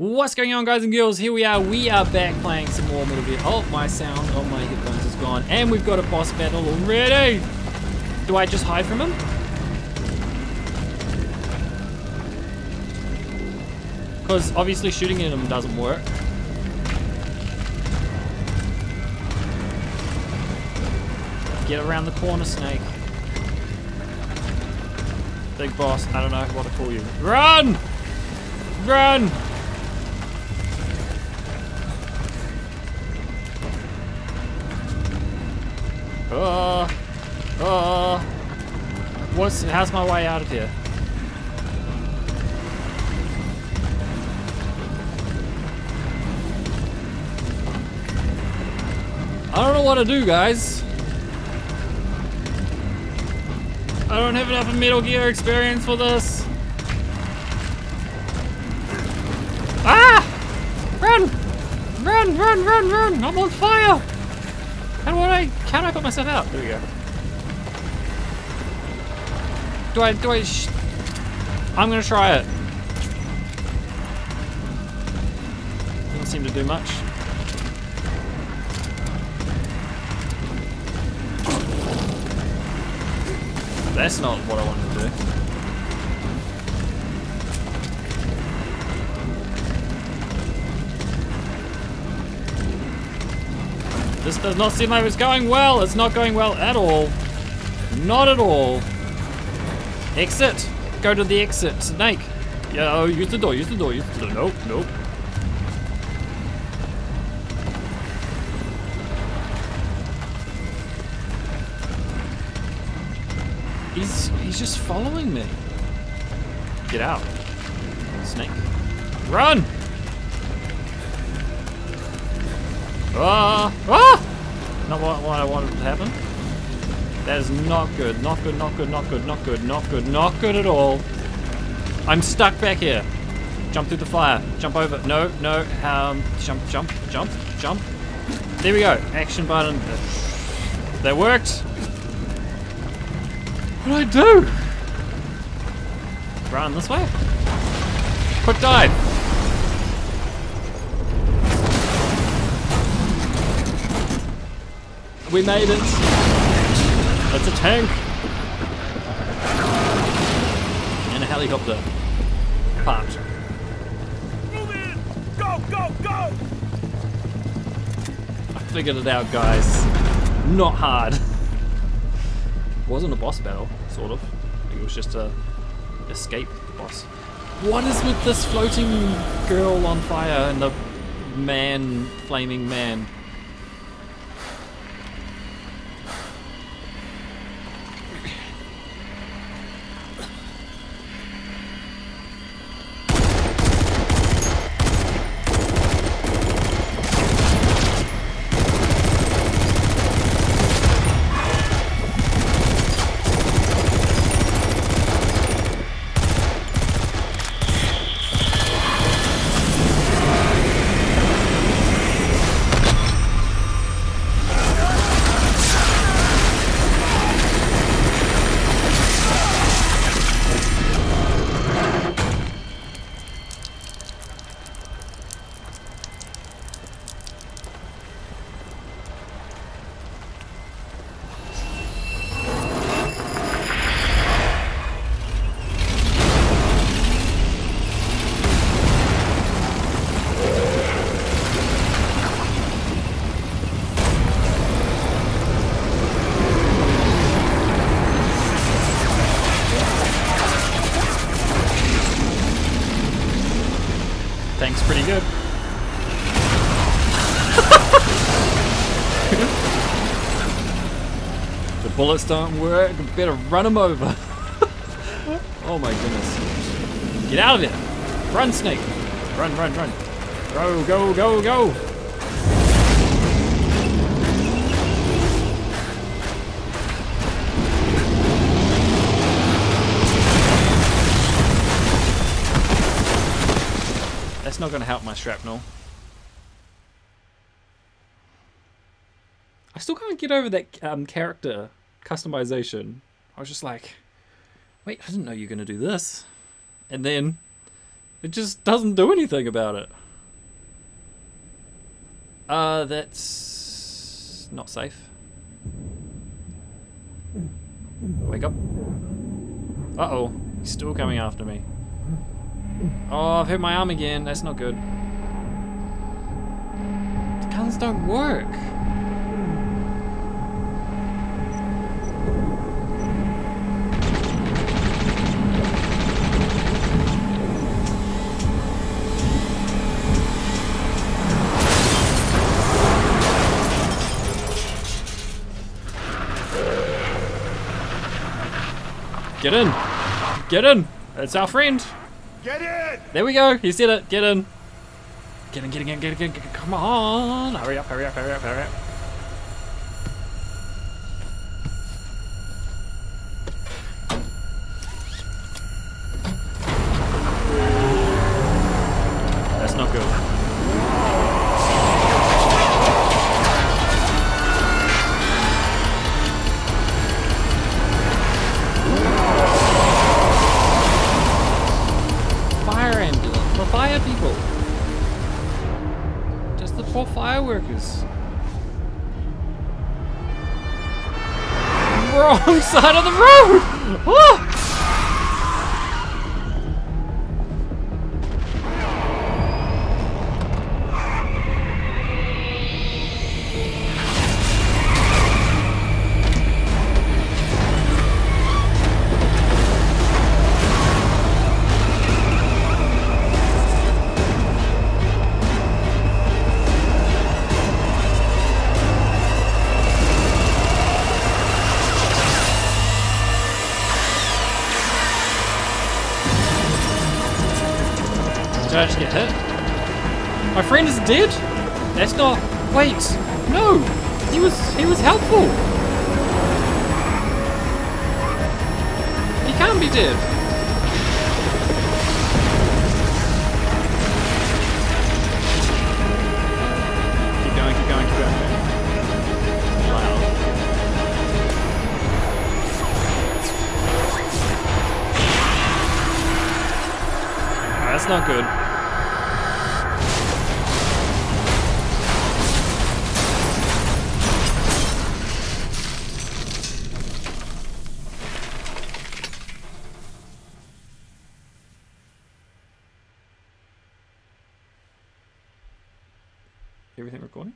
What's going on, guys and girls? Here we are back playing some more Metal Gear. Oh, my sound on my headphones is gone. And we've got a boss battle already. Do I just hide from him? Because obviously shooting at him doesn't work. Get around the corner, Snake. Big boss, I don't know what to call you. Run! Run! How's my way out of here? I don't know what to do, guys. I don't have enough Metal Gear experience for this. Ah! Run! Run, run, run, run! I'm on fire! How do I put myself out? There we go. I'm gonna try it. Doesn't seem to do much. That's not what I wanted to do. This does not seem like it's going well. It's not going well at all. Not at all. Exit. Go to the exit. Snake. Yeah, oh, use the door, use the door, use the door. Nope, nope. He's just following me. Get out. Snake. Run! Ah! Ah! Not what I wanted to happen. That is not good. Not good, not good, not good, not good, not good, not good at all. I'm stuck back here. Jump through the fire. Jump over. No, no. Jump, jump, jump, jump. There we go. Action button. That worked. What do I do? Run this way? Quick dive. We made it. It's a tank. And a helicopter. Parked. Move in! Go, go, go! I figured it out, guys. Not hard. Wasn't a boss battle, sort of. It was just a escape boss. What is with this floating girl on fire and the man, flaming man? Tank's pretty good. The bullets don't work. Better run them over. Oh my goodness. Get out of there. Run, Snake. Run, run, run. Go, go, go, go. That's not going to help my shrapnel. I still can't get over that character customization. I was just like, wait, I didn't know you were going to do this. And then It just doesn't do anything about it. That's not safe. Wake up. Uh-oh. He's still coming after me. Oh, I've hit my arm again. That's not good. The guns don't work. Get in! Get in! It's our friend! Get in! There we go! He said it! Get in! Get in, get in, get in, get in, get in. Come on! Hurry up, hurry up, hurry up, hurry up. That's not good. Fire people. Just the poor fire workers. Wrong side of the road! Ah! Did I just get hit? My friend is dead? That's not... Wait! No! He was helpful! He can't be dead! Keep going, keep going, keep going. Wow. That's not good. Everything recording?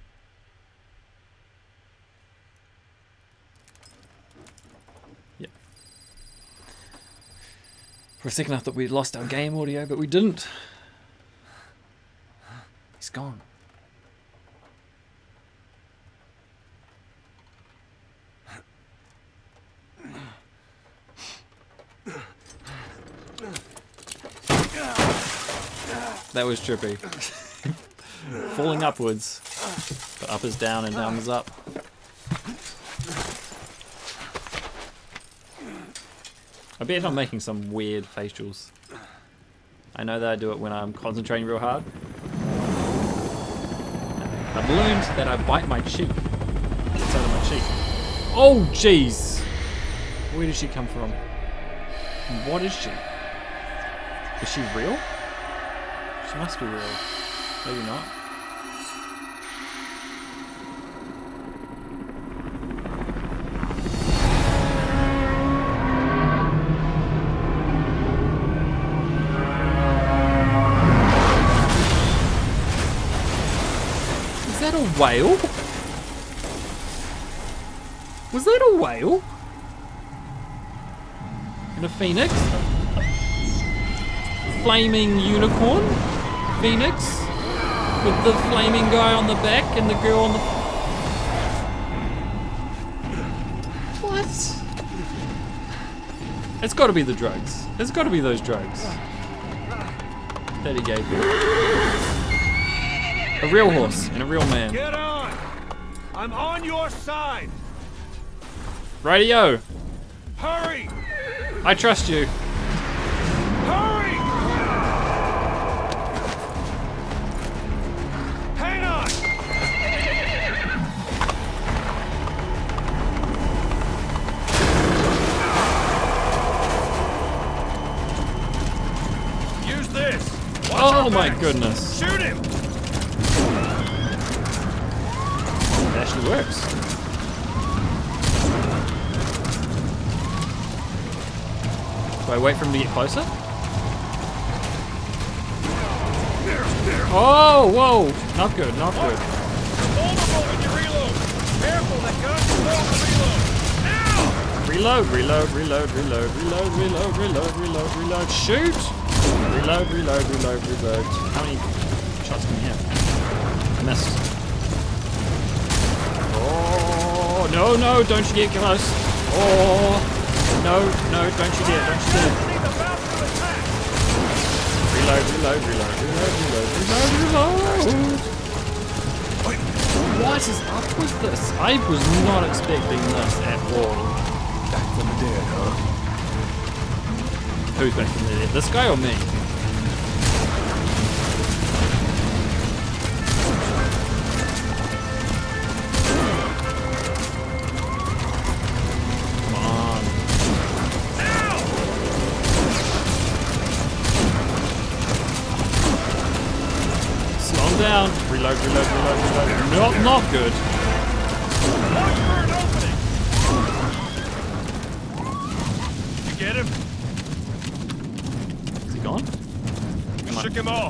Yeah. For a second I thought we'd lost our game audio, but we didn't. He's gone. That was trippy. Falling upwards. But up is down and down is up. I bet I'm making some weird facials. I know that I do it when I'm concentrating real hard. I've learned that I bite my cheek. Inside of my cheek. Oh jeez! Where did she come from? What is she? Is she real? She must be real. Maybe not. Is that a whale? Was that a whale? And a phoenix? Flaming unicorn? Phoenix? With the flaming guy on the back and the girl on the... What? It's gotta be the drugs. It's gotta be those drugs that he gave me. A real horse and a real man. Get on! I'm on your side! Radio! Hurry! I trust you. Hurry! Hang on! Use this! my goodness. Shoot him! It actually works. Do I wait for him to get closer? Oh, whoa! Not good, not good. Vulnerable when you reload. Careful, that gun's slow to reload. Now! Reload, reload, reload, reload, reload, reload, reload, reload, reload, shoot! Reload, reload, reload, reload. How many shots can you have? I missed. Oh, no, no, don't you get close. Oh, no, no, don't you dare, don't you dare. He's about to attack. Reload, reload, reload, reload, reload, reload, reload. What is up with this? I was not expecting this at all. Back from the dead, huh? Who's back from the dead? This guy or me? Come on. Now! Slow him down. Reload, reload, reload, reload. Not good. Watch for an opening. You get him? Is he gone? Shook him off.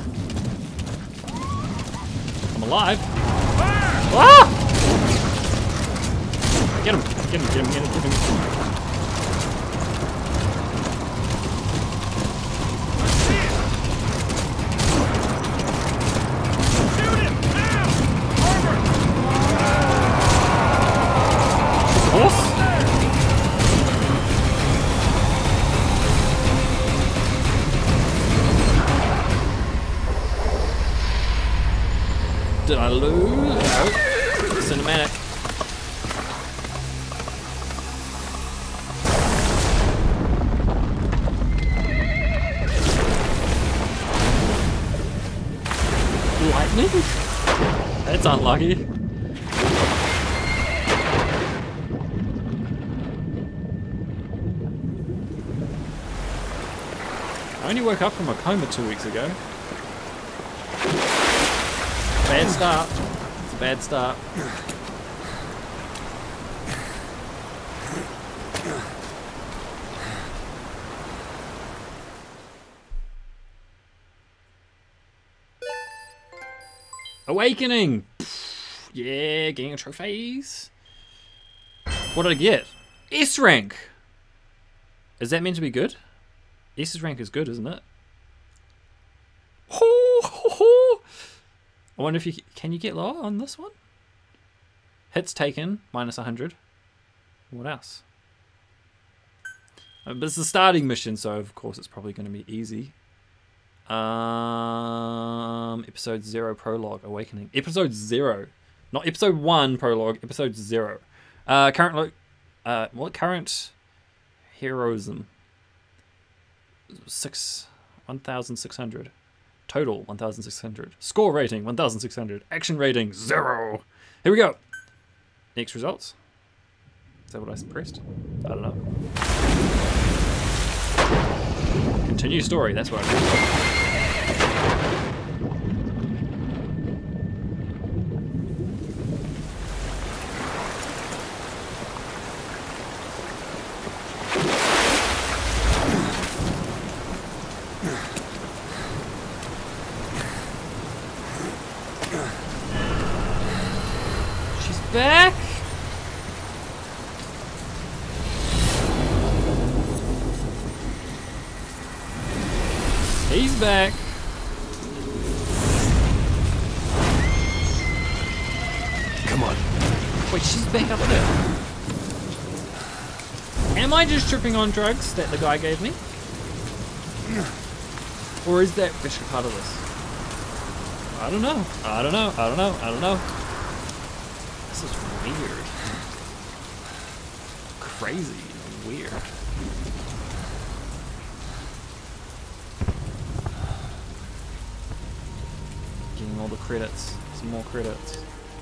I'm alive. Fire! Ah! Get him, get him, get him, get him, get him. Shoot him! Now! Armor! Horse? Did I lose? No. Cinematic. Lightning? That's unlucky. I only woke up from a coma 2 weeks ago. Bad start. It's a bad start. Awakening! Yeah, getting trophies. What did I get? S rank! Is that meant to be good? S rank is good, isn't it? Ho, ho, ho. I wonder if you can you get lower on this one? Hits taken, minus 100. What else? But it's the starting mission, so of course it's probably going to be easy. Episode 0 prologue, Awakening. Episode 0. Not episode 1 prologue, episode 0. Current heroism? 1,600. Total 1,600. Score rating 1,600. Action rating 0. Here we go. Next results. Is that what I pressed? I don't know. Continue story. That's what I pressed. Back. He's back. Come on. Wait, she's back up there. Am I just tripping on drugs that the guy gave me? Or is that actually part of this? I don't know. I don't know. I don't know. I don't know. This is weird. Crazy weird. Getting all the credits. Some more credits.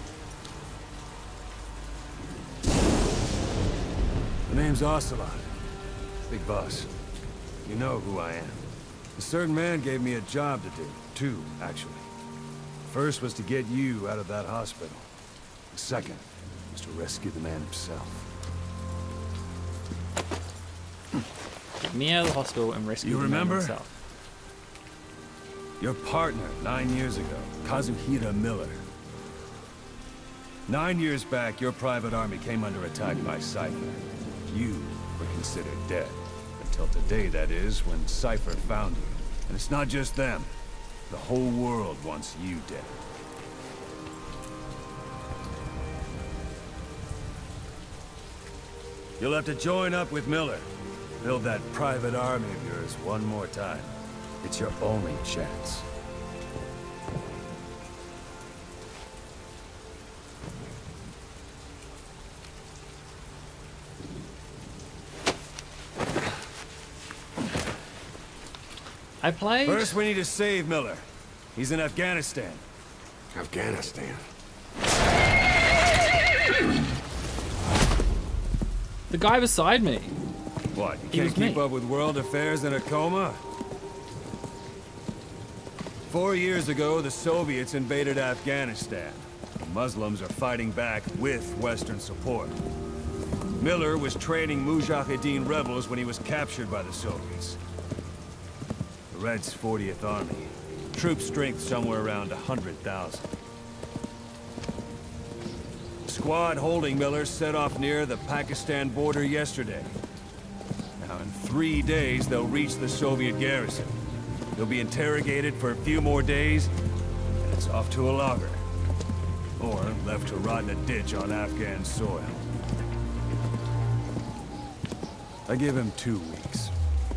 My name's Ocelot. Big boss. You know who I am. A certain man gave me a job to do. two, actually. First was to get you out of that hospital. The second was to rescue the man himself. Get me out of the hospital and rescue You the man remember? himself. Your partner 9 years ago, Kazuhira Miller. 9 years back, your private army came under attack by Cypher. You were considered dead. Until today, that is, when Cypher found you. And it's not just them. The whole world wants you dead. You'll have to join up with Miller. Build that private army of yours one more time. It's your only chance. I played. First, we need to save Miller. He's in Afghanistan. Afghanistan. The guy beside me. What, you He can't was keep me. up with world affairs in a coma? 4 years ago, the Soviets invaded Afghanistan. The Muslims are fighting back with Western support. Miller was training Mujahideen rebels when he was captured by the Soviets. The Reds' 40th Army. Troop strength somewhere around 100,000. The squad holding Miller set off near the Pakistan border yesterday. Now, in 3 days, they'll reach the Soviet garrison. They'll be interrogated for a few more days, and it's off to a lager. Or left to rot in a ditch on Afghan soil. I give him 2 weeks.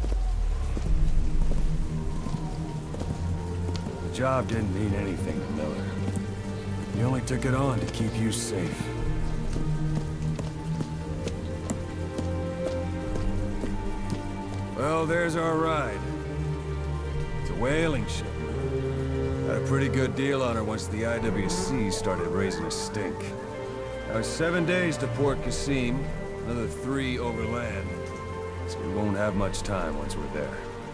The job didn't mean anything to Miller. He only took it on to keep you safe. Well, there's our ride. It's a whaling ship. Had a pretty good deal on her once the IWC started raising a stink. Now it's 7 days to Port Qasim, another 3 overland. So we won't have much time once we're there.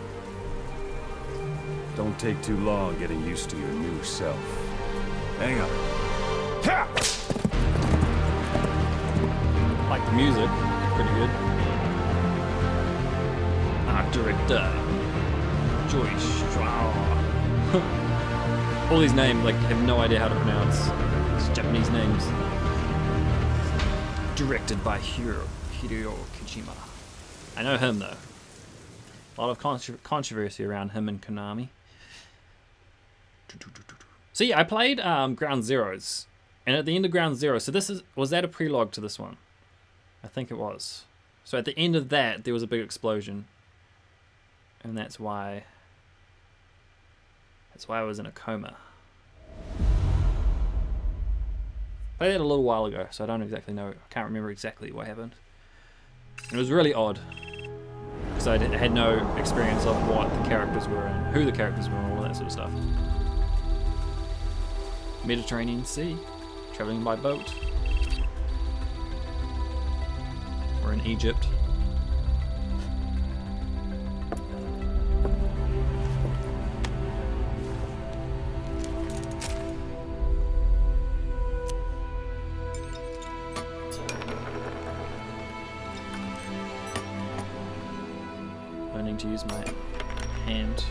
Don't take too long getting used to your new self. Hang on. Ha! Like the music. Pretty good. Art director. Joy Strauss. All these names, like, have no idea how to pronounce these Japanese names. Directed by Hideo Kojima. I know him, though. A lot of controversy around him and Konami. So yeah, I played Ground Zeroes. And at the end of Ground Zero, so was that a prelogue to this one? I think it was. So at the end of that, there was a big explosion. And that's why I was in a coma. Played that a little while ago, so I don't exactly know. I can't remember exactly what happened. It was really odd, because I had no experience of what the characters were and who the characters were and all that sort of stuff. Mediterranean Sea, traveling by boat. We're in Egypt. Learning to use my hand.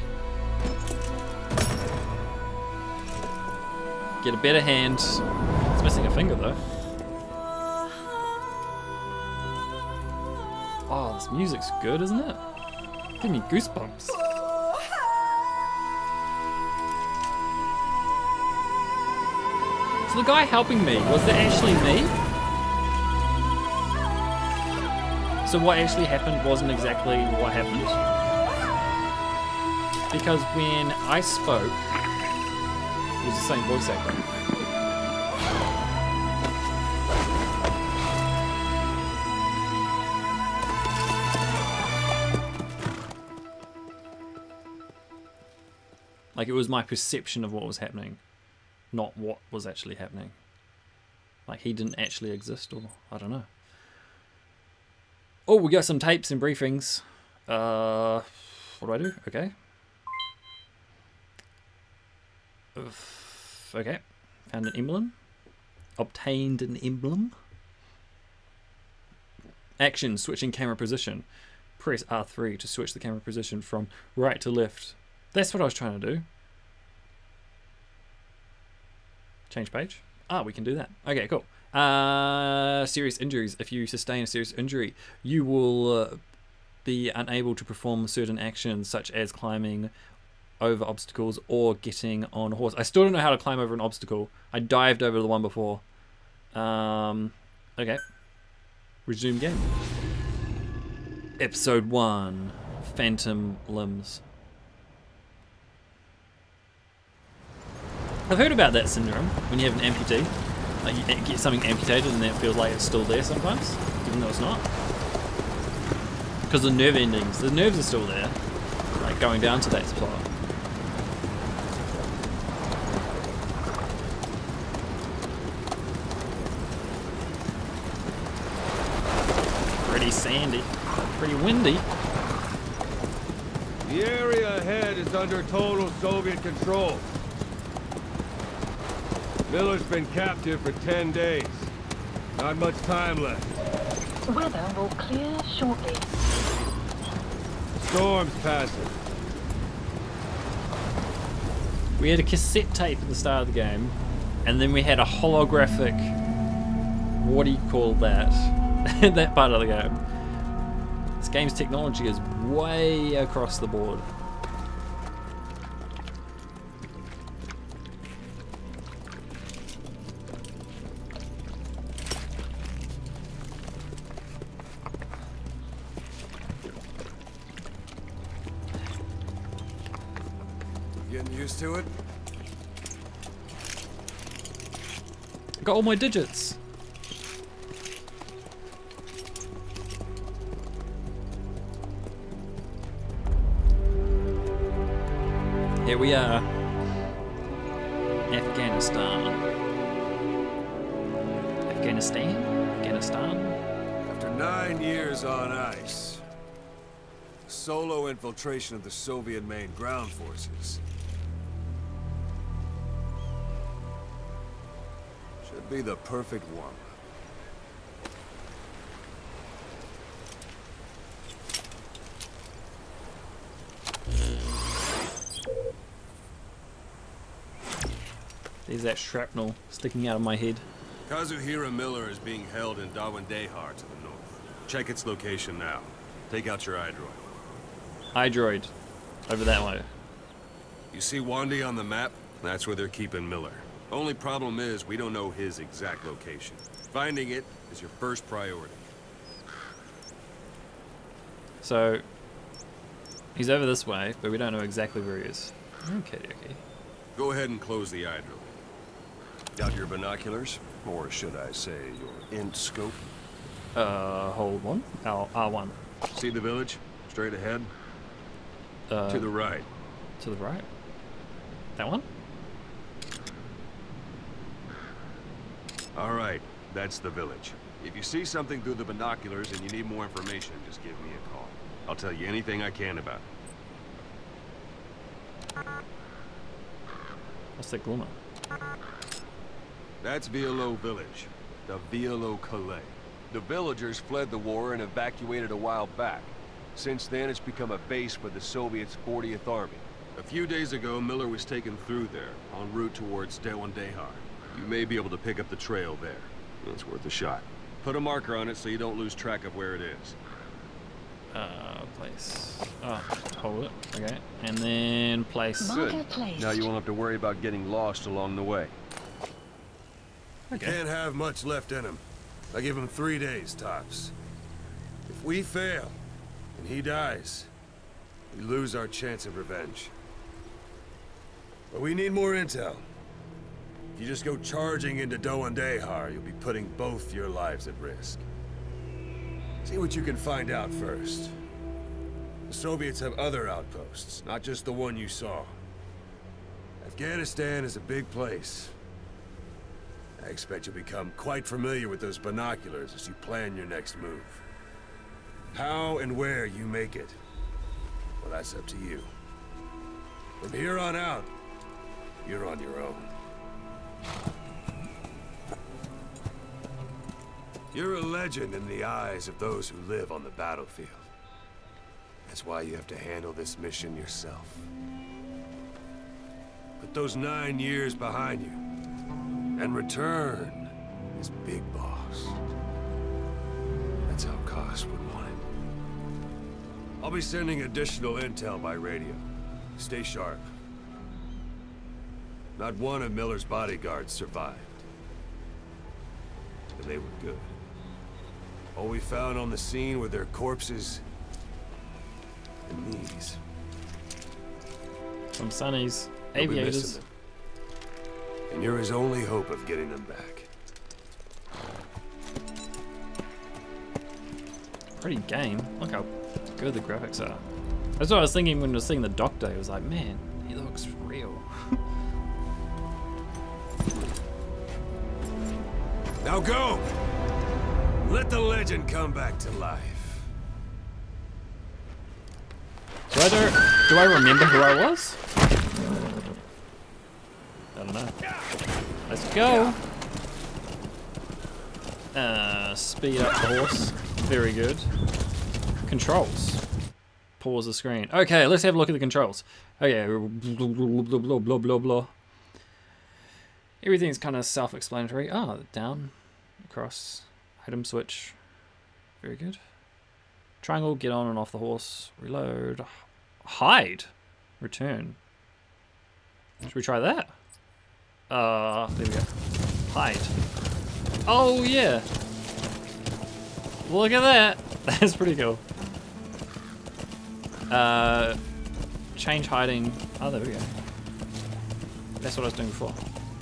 Get a better hand. It's missing a finger though. Oh, this music's good, isn't it? Give me goosebumps. So the guy helping me, was that actually me? So what actually happened wasn't exactly what happened. Because when I spoke, it was the same voice actor. Like, it was my perception of what was happening, not what was actually happening. Like, he didn't actually exist, or I don't know. Oh, we got some tapes and briefings. What do I do? Okay. Okay. Found an emblem. Obtained an emblem. Action, switching camera position. Press R3 to switch the camera position from right to left. That's what I was trying to do. Change page. Ah, we can do that. Okay, cool. Serious injuries. If you sustain a serious injury, you will be unable to perform certain actions such as climbing over obstacles or getting on a horse. I still don't know how to climb over an obstacle. I dived over the one before. Okay. Resume game. Episode 1. Phantom Limbs. I've heard about that syndrome when you have an amputee. Like you get something amputated and then it feels like it's still there sometimes, even though it's not. Because the nerve endings, the nerves are still there, like going down to that spot. Pretty sandy, pretty windy. The area ahead is under total Soviet control. Miller's been captive for 10 days. Not much time left. Weather will clear shortly. Storm's passing. We had a cassette tape at the start of the game, and then we had a holographic, what do you call that? That part of the game. This game's technology is way across the board. Getting used to it? Got all my digits. Here we are. Afghanistan. Afghanistan? After 9 years on ice, solo infiltration of the Soviet main ground forces. Should be the perfect one. There's that shrapnel sticking out of my head. Kazuhira Miller is being held in Dawandehar to the north. Check its location now. Take out your iDroid. iDroid. Over that way. You see Wandy on the map? That's where they're keeping Miller. Only problem is, we don't know his exact location. Finding it is your first priority. So, he's over this way, but we don't know exactly where he is. Okay. Go ahead and close the iDroid. Got your binoculars? Or should I say, your int scope? Hold on. R1. See the village? Straight ahead? To the right. To the right? That one? All right, that's the village. If you see something through the binoculars and you need more information, just give me a call. I'll tell you anything I can about it. What's that glimmer? That's Violo village, the Violo Calais. The villagers fled the war and evacuated a while back. Since then, it's become a base for the Soviets' 40th Army. A few days ago, Miller was taken through there, en route towards Dawandehar. You may be able to pick up the trail there. It's worth a shot. Put a marker on it so you don't lose track of where it is. Place. Oh, hold it. Okay. And then place. Marker placed. Now you won't have to worry about getting lost along the way. Okay. Can't have much left in him. I give him 3 days, tops. If we fail, and he dies, we lose our chance of revenge. But we need more intel. If you just go charging into Dawandehar, you'll be putting both your lives at risk. See what you can find out first. The Soviets have other outposts, not just the one you saw. Afghanistan is a big place. I expect you'll become quite familiar with those binoculars as you plan your next move. How and where you make it, well, that's up to you. From here on out, You're on your own. You're a legend in the eyes of those who live on the battlefield. That's why you have to handle this mission yourself. Put those 9 years behind you, and return as Big Boss. That's how Koss would want it. I'll be sending additional intel by radio. Stay sharp. Not one of Miller's bodyguards survived. And they were good. All we found on the scene were their corpses and these. From Sonny's You'll be aviators. missing them. And you're his only hope of getting them back. Pretty game. Look how good the graphics are. That's what I was thinking when I was seeing the Doctor. It was like, man, he looks real. Now go! Let the legend come back to life. Do I remember who I was? I don't know. Let's go. Speed up the horse. Very good. Controls. Pause the screen. Okay, let's have a look at the controls. Okay, blah, blah, blah, blah, blah, blah. Everything's kind of self-explanatory. Ah, down, across, item switch. Very good. Triangle, get on and off the horse. Reload. Hide. Return. Should we try that? There we go. Hide. Oh, yeah. Look at that. That's pretty cool. Change hiding. Oh, there we go. That's what I was doing before.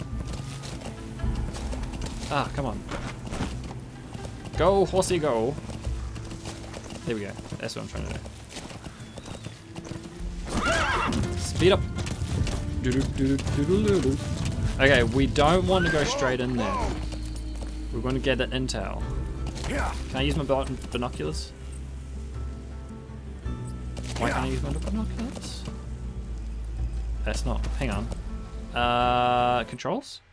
Ah, come on. Go, horsey, go. There we go. That's what I'm trying to do. Speed up. Okay, we don't want to go straight in there. We're going to get the intel. Can I use my binoculars? Why can't I use my binoculars? That's not. Hang on. Controls?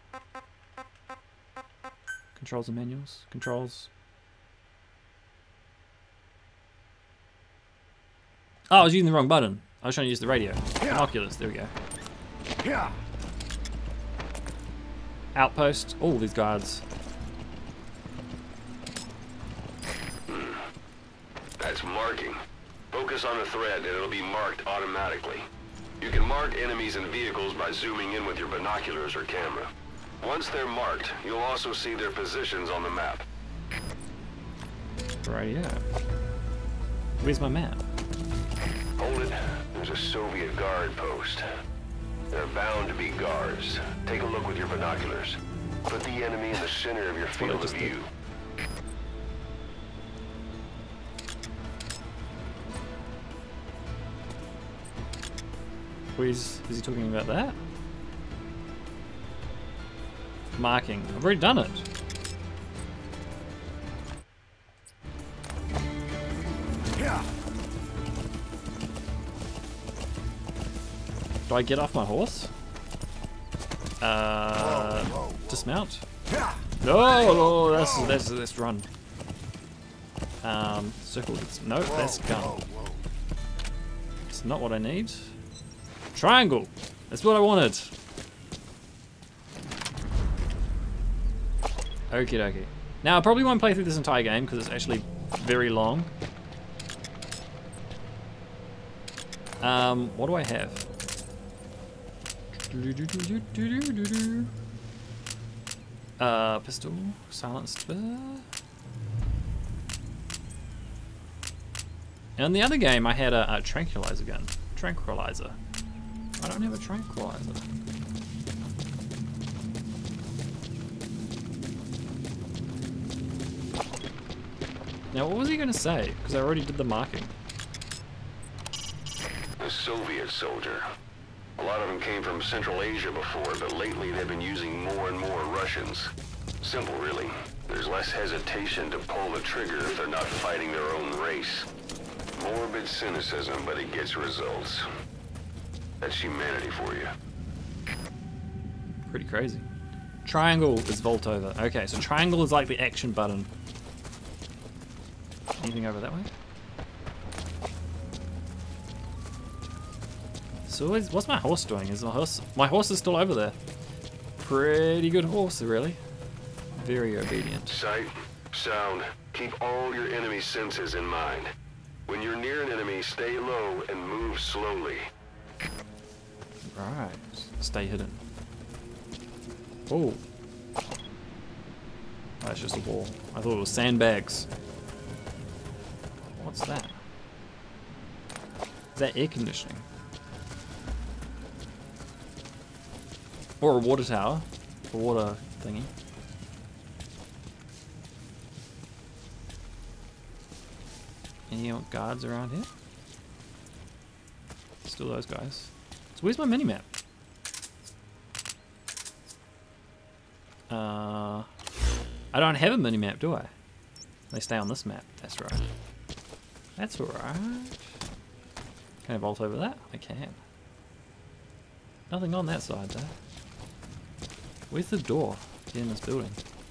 Controls and manuals. Controls. Oh, I was using the wrong button. I was trying to use the radio. Binoculars. There we go. Outpost. All these guards. That's marking. Focus on a thread and it'll be marked automatically. You can mark enemies and vehicles by zooming in with your binoculars or camera. Once they're marked, you'll also see their positions on the map. Right, yeah. Where's my map? Hold it. There's a Soviet guard post. They're bound to be guards. Take a look with your binoculars. Put the enemy in the center of your field of view. Is he talking about that? Marking. I've already done it. Do I get off my horse? Dismount? No, let's run. Circle. No, that's gun. It's not what I need. Triangle. That's what I wanted. Okie dokie. Now I probably won't play through this entire game because it's actually very long. What do I have? Pistol, silenced. And in the other game I had a tranquilizer gun. Tranquilizer. I don't have a tranquilizer. Now what was he gonna say? Because I already did the marking. A Soviet soldier. A lot of them came from Central Asia before, but lately they've been using more and more Russians. Simple, really. There's less hesitation to pull the trigger if they're not fighting their own race. Morbid cynicism, but it gets results. That's humanity for you. Pretty crazy. Triangle is vault over. Okay, so triangle is like the action button. Anything over that way? So what's my horse doing? Is my horse is still over there? Pretty good horse, really. Very obedient. Sight, sound, keep all your enemy senses in mind. When you're near an enemy, stay low and move slowly. Right, stay hidden. Oh. That's just a wall. I thought it was sandbags. What's that? Is that air conditioning? Or a water tower? A water thingy. Any guards around here? Still those guys. So where's my minimap? I don't have a minimap, do I? They stay on this map. That's right. That's alright. Can I vault over that? I can. Nothing on that side though. Where's the door to get in this building?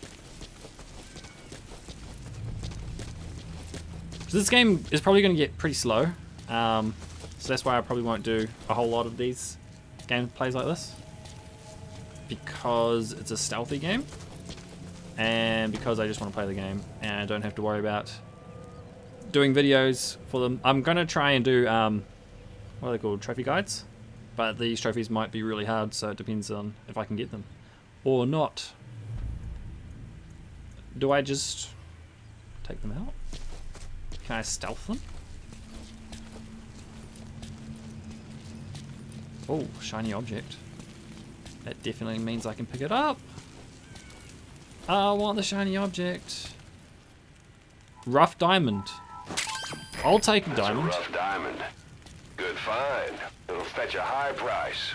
So this game is probably going to get pretty slow. So that's why I probably won't do a whole lot of these gameplays like this. Because it's a stealthy game. And because I just want to play the game. And I don't have to worry about doing videos for them. I'm going to try and do, what are they called? Trophy guides? But these trophies might be really hard, so it depends on if I can get them. Or not. Do I just take them out? Can I stealth them? Oh, shiny object. That definitely means I can pick it up. I want the shiny object. Rough diamond. I'll take a diamond. That's a rough diamond. Good find. It'll fetch a high price.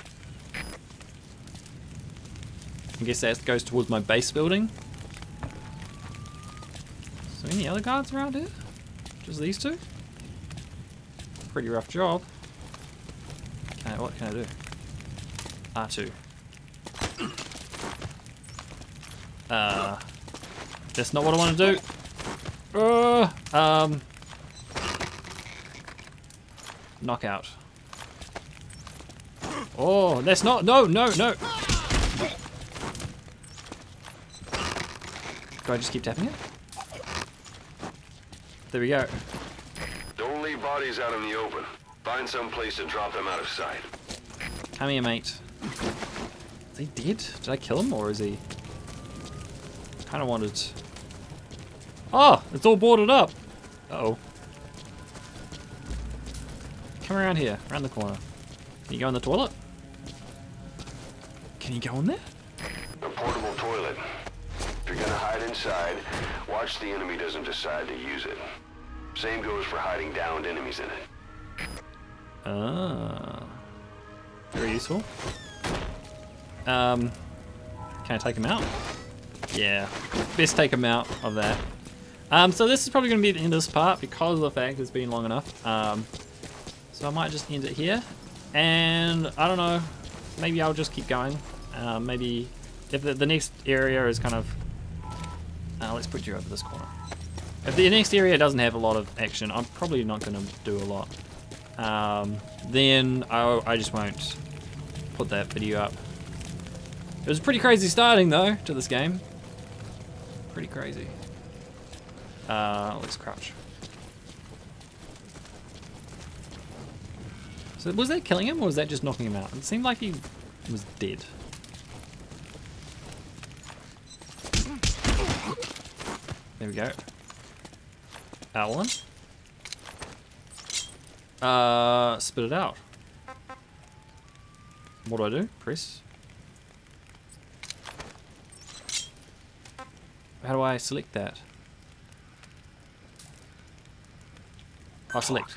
I guess that goes towards my base building. So any other guards around here? Just these two? Pretty rough job. What can I do? R2. That's not what I want to do. Knockout. Oh, that's not. No. Do I just keep tapping it? There we go. Don't leave bodies out in the open. Find some place to drop them out of sight. Come here, mate. Is he dead? Did I kill him, or is he... Kind of wanted... Oh! It's all boarded up! Uh-oh. Come around here, around the corner. Can you go in the toilet? Can you go in there? A portable toilet. If you're gonna hide inside, watch the enemy doesn't decide to use it. Same goes for hiding downed enemies in it. Ah. Very useful. Can I take him out? Yeah. Best take him out of that. So this is probably going to be the end of this part because of the fact it's been long enough. So I might just end it here. And I don't know. Maybe I'll just keep going. Maybe if the next area is kind of... let's put you over this corner. If the next area doesn't have a lot of action, I'm probably not going to do a lot. Then I just won't put that video up. It was pretty crazy starting though to this game. Pretty crazy. Let's crouch. So was that killing him or was that just knocking him out? It seemed like he was dead. There we go. One. Spit it out. What do I do? Press. How do I select that? I'll select.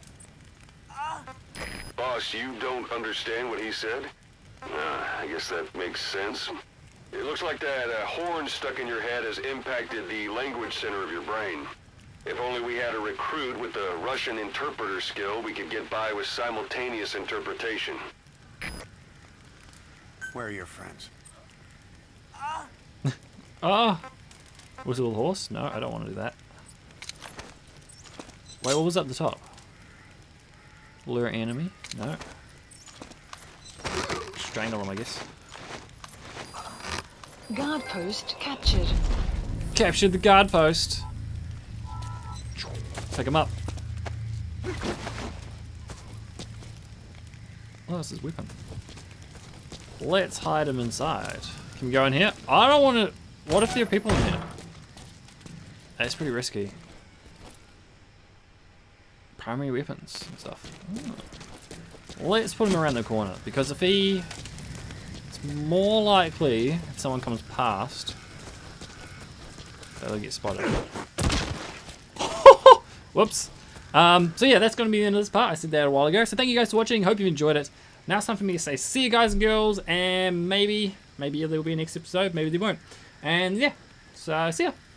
Boss, you don't understand what he said? I guess that makes sense. It looks like that horn stuck in your head has impacted the language center of your brain. If only we had a recruit with the Russian interpreter skill, we could get by with simultaneous interpretation. Where are your friends? Ah! Whistle the horse? No, I don't want to do that. Wait, what was up the top? Lure enemy? No. Strangle him, I guess. Guard post captured. Captured the guard post. Pick him up. Oh, that's his weapon. Let's hide him inside. Can we go in here? I don't want to... What if there are people in here? That's pretty risky. Primary weapons and stuff. Oh. Let's put him around the corner, because if he... It's more likely, if someone comes past, they'll get spotted. Whoops. So yeah, that's going to be the end of this part. I said that a while ago. So thank you guys for watching. Hope you've enjoyed it. Now it's time for me to say see you guys and girls, and maybe there will be a next episode, maybe there won't. And yeah, so see ya.